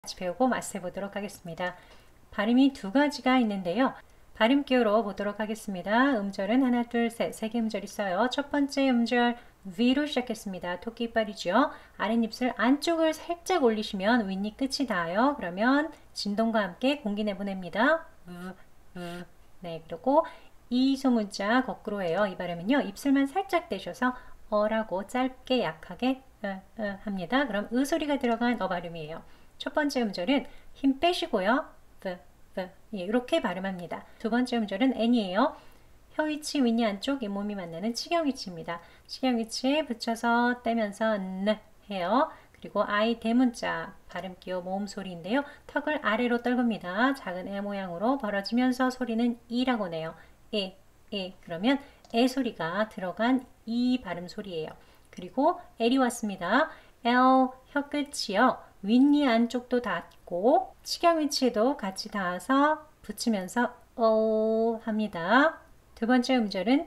같이 배우고 마스터해 보도록 하겠습니다. 발음이 두 가지가 있는데요. 발음 기호로 보도록 하겠습니다. 음절은 하나, 둘, 셋, 세 개 음절 있어요. 첫 번째 음절 V로 시작했습니다. 토끼 이빨이죠. 아랫입술 안쪽을 살짝 올리시면 윗니 끝이 닿아요. 그러면 진동과 함께 공기 내보냅니다. 네, 그리고 이 소문자 거꾸로 해요. 이 발음은요. 입술만 살짝 떼셔서 어라고 짧게 약하게 합니다. 그럼 으 소리가 들어간 어 발음이에요. 첫 번째 음절은 힘 빼시고요. 예, 이렇게 발음합니다. 두 번째 음절은 N이에요. 혀 위치, 윗니 안쪽, 잇몸이 만나는 치경 위치입니다. 치경 위치에 붙여서 떼면서 N 해요. 그리고 I 대문자 발음 기호 모음 소리인데요. 턱을 아래로 떨굽니다. 작은 애 모양으로 벌어지면서 소리는 E라고 내요. 그러면 에 소리가 들어간 이 발음 소리예요. 그리고 L이 왔습니다. L 혀 끝이요. 윗니 안쪽도 닿고 치경 위치에도 같이 닿아서 붙이면서 O 합니다. 두 번째 음절은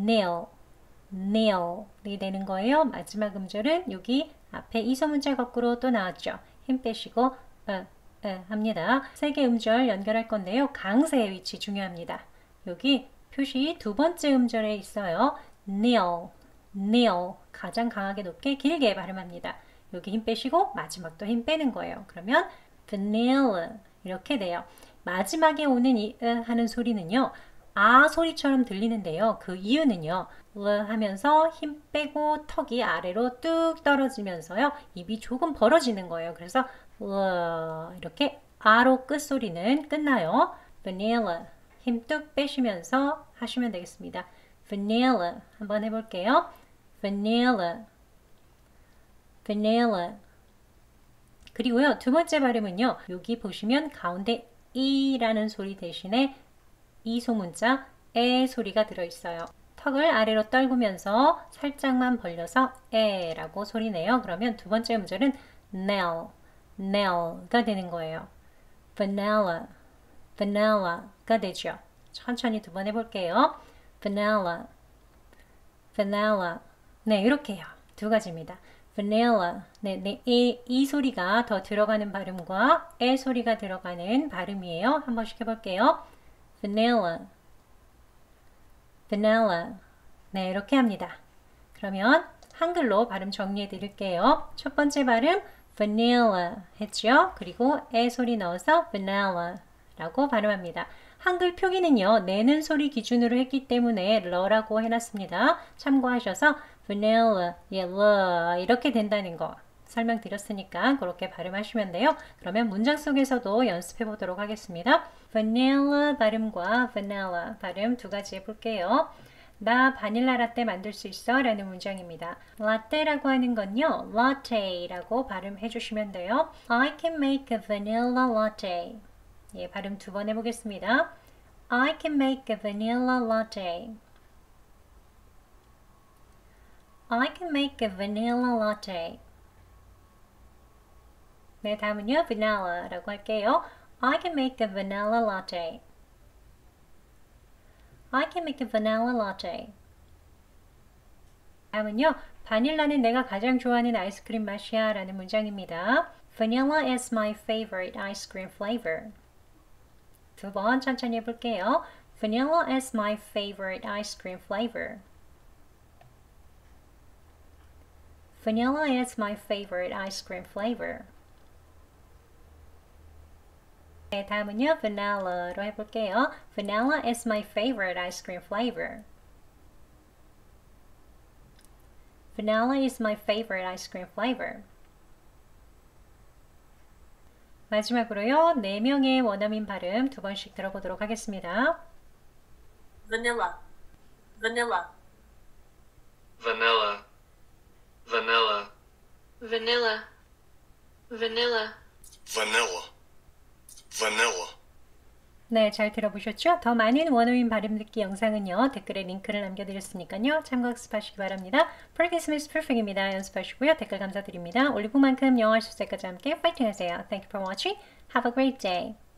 nail이 되는 거예요. 마지막 음절은 여기 앞에 이 소문자 거꾸로 또 나왔죠. 힘 빼시고 합니다. 세 개 음절 연결할 건데요. 강세의 위치 중요합니다. 여기 표시 두 번째 음절에 있어요. nail 가장 강하게 높게 길게 발음합니다. 여기 힘 빼시고 마지막도 힘 빼는 거예요. 그러면 vanilla 이렇게 돼요. 마지막에 오는 이 하는 소리는요. 아 소리처럼 들리는데요. 그 이유는요. 하면서 힘 빼고 턱이 아래로 뚝 떨어지면서요. 입이 조금 벌어지는 거예요. 그래서 이렇게 아로 끝소리는 끝나요. vanilla 힘 뚝 빼시면서 하시면 되겠습니다. vanilla 한번 해볼게요. vanilla 그리고요 두 번째 발음은요 여기 보시면 가운데 이라는 소리 대신에 이 소문자 에 소리가 들어있어요. 턱을 아래로 떨구면서 살짝만 벌려서 에라고 소리내요. 그러면 두 번째 음절은 nail가 되는 거예요. vanilla가 되죠. 천천히 두 번 해볼게요. vanilla 네 이렇게요. 두 가지입니다. vanilla 이 소리가 더 들어가는 발음과 에 소리가 들어가는 발음이에요. 한 번씩 해볼게요. vanilla 네 이렇게 합니다. 그러면 한글로 발음 정리해 드릴게요. 첫 번째 발음 vanilla 했죠. 그리고 에 소리 넣어서 vanilla 라고 발음합니다. 한글 표기는요. 내는 소리 기준으로 했기 때문에 러라고 해놨습니다. 참고하셔서 vanilla, 이렇게 된다는 거 설명드렸으니까 그렇게 발음하시면 돼요. 그러면 문장 속에서도 연습해 보도록 하겠습니다. vanilla 발음과 vanilla 발음 두 가지 해볼게요. 나 바닐라 라떼 만들 수 있어? 라는 문장입니다. 라떼라고 하는 건요. latte라고 발음해 주시면 돼요. I can make a vanilla latte. 예, 발음 두 번 해보겠습니다. I can make a vanilla latte. I can make a vanilla latte. 네, 다음은요. vanilla라고 할게요. I can make a vanilla latte. I can make a vanilla latte. 다음은요. 바닐라는 내가 가장 좋아하는 아이스크림 맛이야 라는 문장입니다. Vanilla is my favorite ice cream flavor. 두 번 천천히 해볼게요. Vanilla is my favorite ice cream flavor. Vanilla is my favorite ice cream flavor. 네, 다음은요. vanilla로 해볼게요. Vanilla is my favorite ice cream flavor. Vanilla is my favorite ice cream flavor. 마지막으로요. 4명의 원어민 발음 두 번씩 들어보도록 하겠습니다. vanilla, vanilla, vanilla, vanilla, vanilla, vanilla. vanilla, vanilla. 네, 잘 들어보셨죠? 더 많은 원어민 발음 듣기 영상은요. 댓글에 링크를 남겨드렸으니까요. 참고 학습하시기 바랍니다. Practice makes perfect입니다. 연습하시고요. 댓글 감사드립니다. 올리브만큼 영어 할 수 있을까지 함께 파이팅 하세요. Thank you for watching. Have a great day.